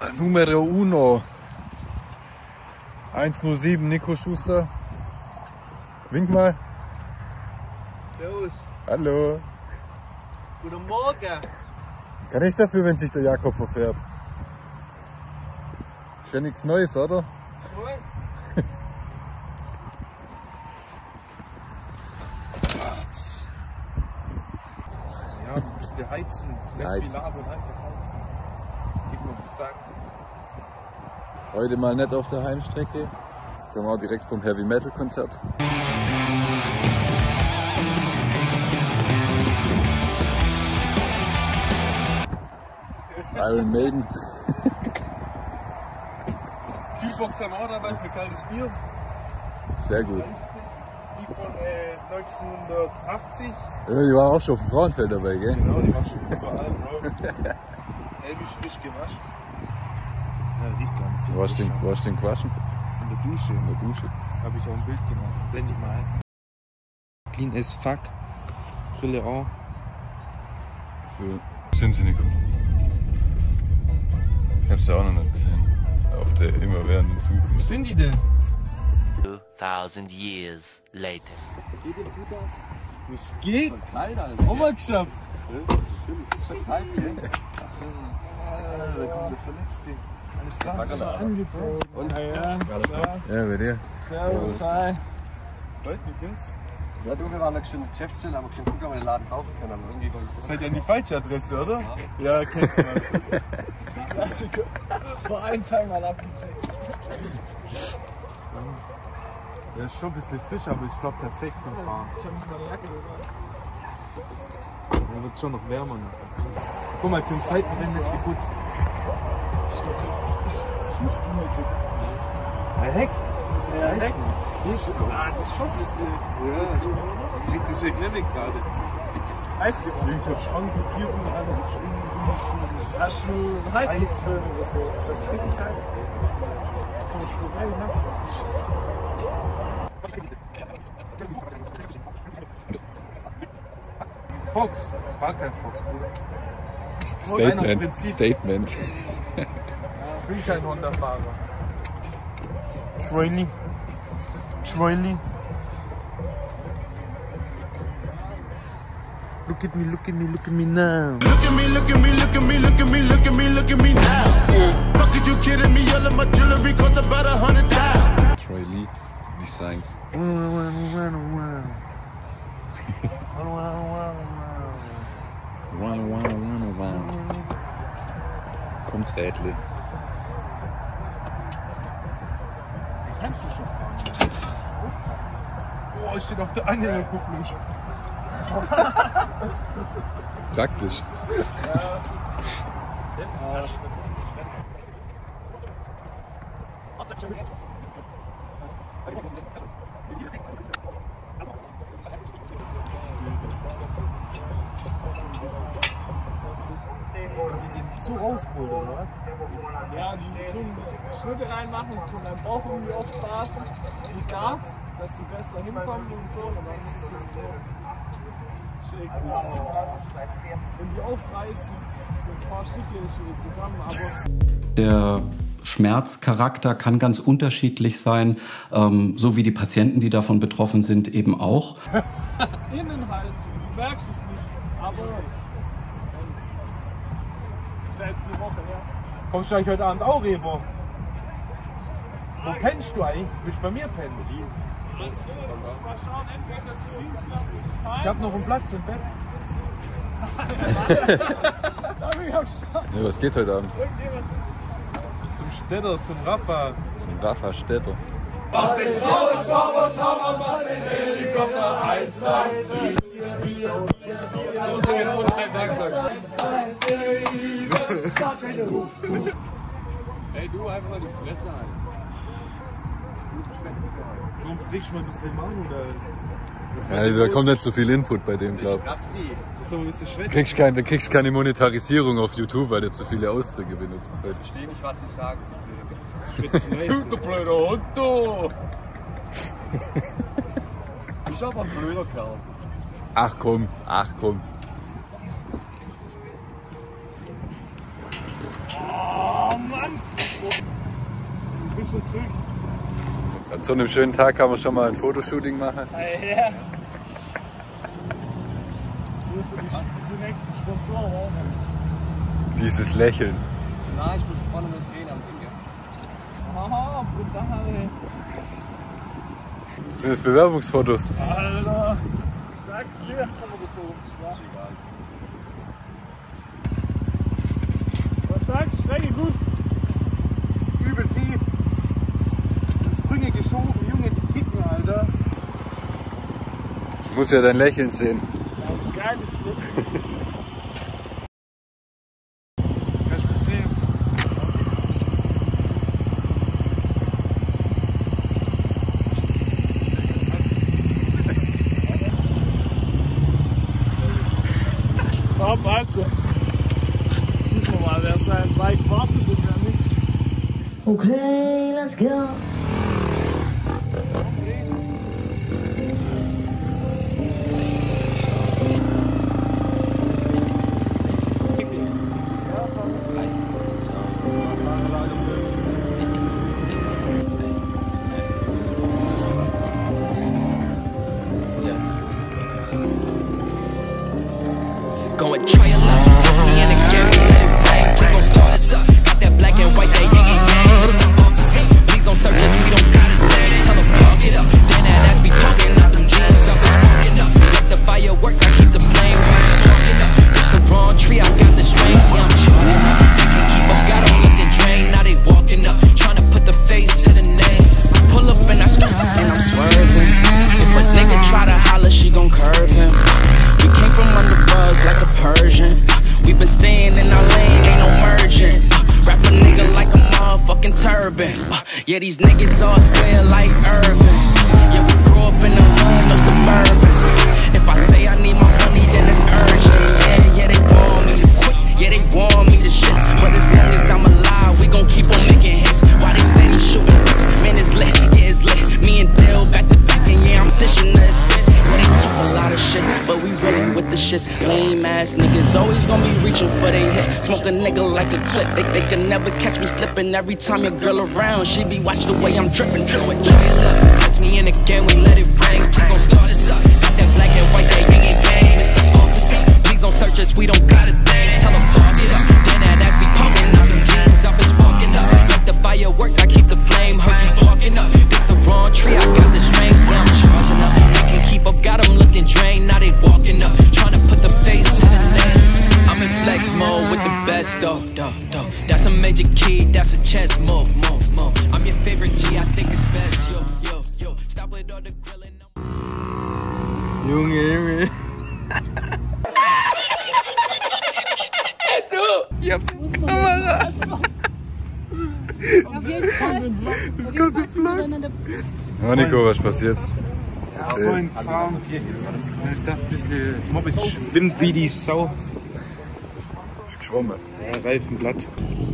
Numero uno. 107 Nico Schuster. Wink mal. Servus. Hallo. Guten Morgen. Kann ich dafür, wenn sich der Jakob verfährt? Ist ja nichts Neues, oder? Cool. Ja, ein bisschen heizen. Nicht viel labern, einfach heizen. Gib mir einen Sack. Heute mal nicht auf der Heimstrecke. Kommen wir auch direkt vom Heavy Metal Konzert. Iron Maiden. Kühlbox haben wir auch dabei für kaltes Bier. Sehr gut. Die von 1980. Ja, die war auch schon auf dem Frauenfeld dabei, gell? Genau, die war schon überall, Bro. Elbisch frisch gewaschen. Ja, riecht gar nicht so. Wo hast du den gewaschen? In der Dusche. In der Dusche. Habe ich auch ein Bild gemacht. Blende ich mal ein. Clean as fuck. Brille auch. Cool. Wo sind sie, Nico? Ich hab's ja auch noch nicht gesehen. Auf der immerwährenden Suche. Wo sind die denn? 2000 years later. Das geht? Klein, Auch mal geschafft. Natürlich, ist schon klein, gell? Da kommt der Verletzte. Alles klar. Angezogen. Und Ja, Ja, bei dir. servus, hi. freut mich jetzt. Ja, du, wir waren noch schon Geschäftsstelle, aber schon gucken, ob wir den Laden kaufen können. Aber irgendwie Das seid ja die falsche Adresse, oder? Ja, kennt man. Klassiker. Vereinsheim abgecheckt. Der ist schon ein bisschen frisch, aber ich glaube perfekt zum Fahren. Ich habe nicht meine Jacke gemacht. Der wird schon noch wärmer nachher. Guck mal, zum Seitenwände geputzt. Der Heck? Ja, Heck. Ah, das ist schon ein bisschen. Ja, kriegt das Heck nämlich gerade. Eisgeworden. Ich hab schon gutiert und alle. Hast du einen Heißluftfilm oder so? Das ist richtig geil. Komm ich vorbei, wie machst du das? Scheiße. Fox. War kein Fox, Bruder. Statement. Ich bin kein Honda-Fahrer. Troily. Look at me, look at me, look at me now. Look at me, look at me, look at me, look at me, look at me, look at me now. Fuck is you kidding me? All of my jewelry costs about 100,000. Troy Lee Designs. Kommt's Rädle. Kannst du schon fahren? Boah, ich stehe auf der Anhängerkupplung. Praktisch. Zu rausgeholt, oder was? Ja, die tun Schnitte reinmachen, tun deinen Bauch irgendwie aufblasen, wie Gas, dass du besser hinkommst und so. Und dann sind so schick. Wenn die aufreißen, sind ein paar Stiche wieder zusammen, aber. Der Schmerzcharakter kann ganz unterschiedlich sein, so wie die Patienten, die davon betroffen sind, eben auch. Innen halt, du merkst es nicht, aber ist ja jetzt eine Woche her. Kommst du eigentlich heute Abend auch, Rebo? Wo pennst du eigentlich? Willst du bei mir pennen? Mal schauen, entweder das Ich hab noch einen Platz im Bett. Ja, was geht heute Abend? Zum Städter, zum Rafa. Zum Rafa Städter. Ey, du einfach mal die Fresse an. Warum fliegst du mal ein bisschen im Mann, oder? Ja, da kommt nicht so viel Input bei dem, glaub ich. Ist doch ein bisschen schwätzt. Du kriegst keine Monetarisierung auf YouTube, weil der zu viele Ausdrücke benutzt heute. Ich verstehe nicht, was ich sage. Du blöder Hund, du! bist aber ein blöder Kerl. Ach komm. Oh Mann, bist du zurück? An so einem schönen Tag kann man schon mal ein Fotoshooting machen. Ja. Nur für die nächsten Sponsoren auch. Dieses Lächeln. Na, ich muss vorne mit drehen am Ding. Aha, brutal. Sind das Bewerbungsfotos? Alter. Sag's dir, kann man das so schlagen. Was sagst du? Strecke gut? Übel tief. Sprünge geschoben, Junge, die kicken, Alter. Ich muss ja dein Lächeln sehen. Ja, geiles Lächeln. Kannst du sehen? Komm, also. Sieht man mal, wer sein Bike wartet und wer nicht. Okay, let's go. Go and try your luck, test me in the game, let it rain. Please don't start us up. Got that black and white, that yang and yang. It's the office. Please don't search us, we don't got a thing. Tell them park it up, then that ass be poking out them jeans up and sparking up. Like the fireworks, I keep the flame sparking up. It's the wrong tree, I got the strings, yeah I'm charging up. They can keep up, got them looking drained. Now they walking up, trying to put the face to the name. I pull up and I scoop and I'm swerving. If a nigga try to holler, she gon' curve him. We came from under buzz like a Persian. We been staying in our lane, ain't no merging. Wrap a nigga like a motherfucking turban. Yeah, these niggas all square like Irvin. Yeah, we grew up in the hood, no suburbans. If I say I need my money, then it's urgent. Yeah, they want me to quit. Yeah, they want me to shit. But as long as I'm alive, we gon' keep on making hits. Why they steady shooting bricks? Man, it's lit, yeah, it's lit. Me and Dale back to back, and yeah, I'm dishing the assist. Yeah, they talk a lot of shit, but we really with the shits. Lame ass niggas always gonna be reaching for they hit. Smoke a nigga like a clip. They can never catch me slipping. Every time your girl around, she be watch the way I'm dripping. Try your luck, test me in again, we let it rain. Please don't start us up. Got that black and white, that yang and yang. It's the office. Please don't search us, we don't got a thing. Tell them park it up, then that ass be poking out them jeans up and sparking up. Like the fireworks, I keep the flame. Heard you barking up. It's the wrong tree, I got the strings, yeah I'm charging up. They can keep up, got them looking drained. Now they walking up, trying to put the face to the name. I'm in flex mode with the best though. That's a major key, that's a chess move. I'm your favorite G, I think it's best. Yo, stop with all the grilling. Junge. Ich hab's in die Kamera. Auf jeden Fall. Das kommt im Vlog. Oh Nico, was passiert? Ja, vorhin gefahren. Ich dachte ein bisschen, das Moped schwimmt wie die Sau. Ist geschwommen. Ja, Reifen glatt.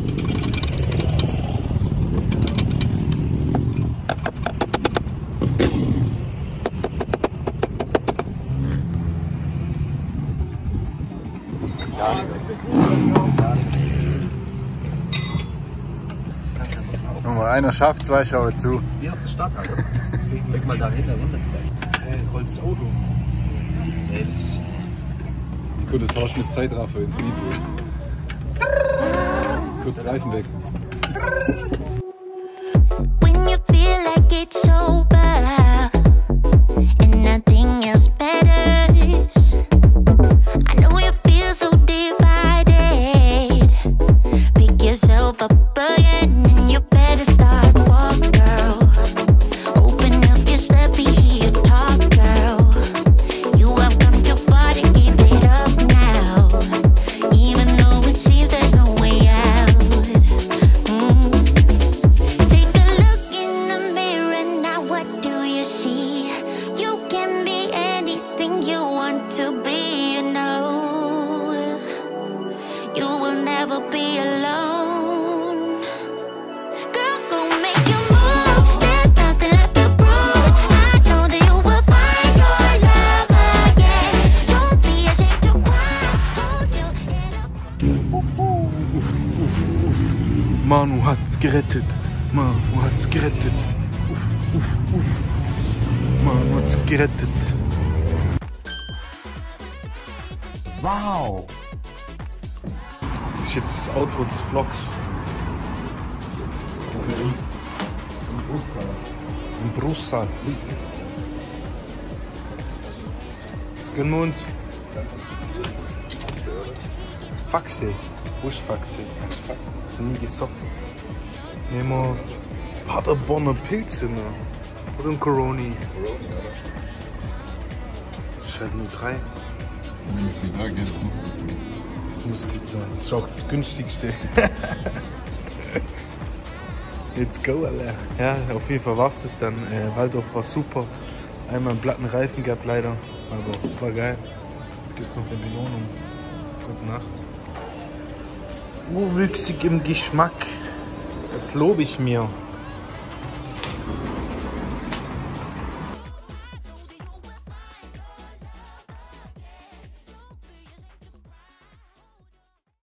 Nochmal, einer schafft, zwei schauen zu. Wie auf der Starthalle. Leg mal da hinter runter. Rollt das Auto. Gut, das haust mit Zeitraffer ins Video. Kurz Reifen wechseln. When you feel like it's over and nothing else matters, I know you feel so divided. Pick yourself up again and you better start walk, girl. Open up, just let me hear you talk, girl. You have come too far to give it up now, even though it seems there's no way out. Take a look in the mirror now, what do you see? You can be anything you want to be, you know. You will never be alone. Girl, go make your move. There's nothing left to prove. I know that you will find your love again. Don't be ashamed to cry. Hold your head up. Manu hat's gerettet. Manu hat's hat's gerettet. Uff, uff, uff. Man hat's gerettet. Wow! Das ist jetzt das Outro des Vlogs. Im Brustsaal. Was gönnen wir uns? Faxe. Buschfaxe. Hast du nie gesoffen? Nehmen wir Paderborner Pilze noch. Oder ein Coroni. Das ist halt nur 3. Das muss gut sein. Das ist auch das günstigste. Let's go, Alter. Ja, auf jeden Fall war es das dann. Waldorf war super. Einmal einen platten Reifen gehabt, leider. Aber war geil. Jetzt gibt es noch eine Belohnung. Gute Nacht. Urwüchsig im Geschmack. Das lobe ich mir.